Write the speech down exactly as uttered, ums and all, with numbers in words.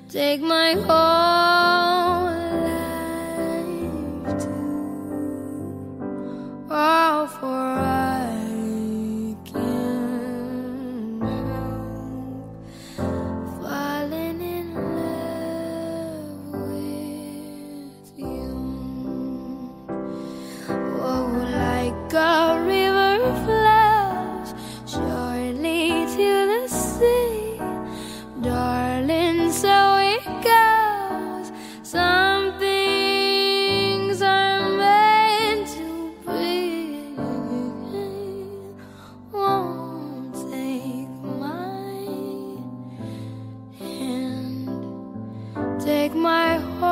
take my whole life too. Oh, for I can't help falling in love with you. Oh, like a river flows surely to the sea, darling, so it goes. Some things are meant to be. Won't take my hand, take my heart.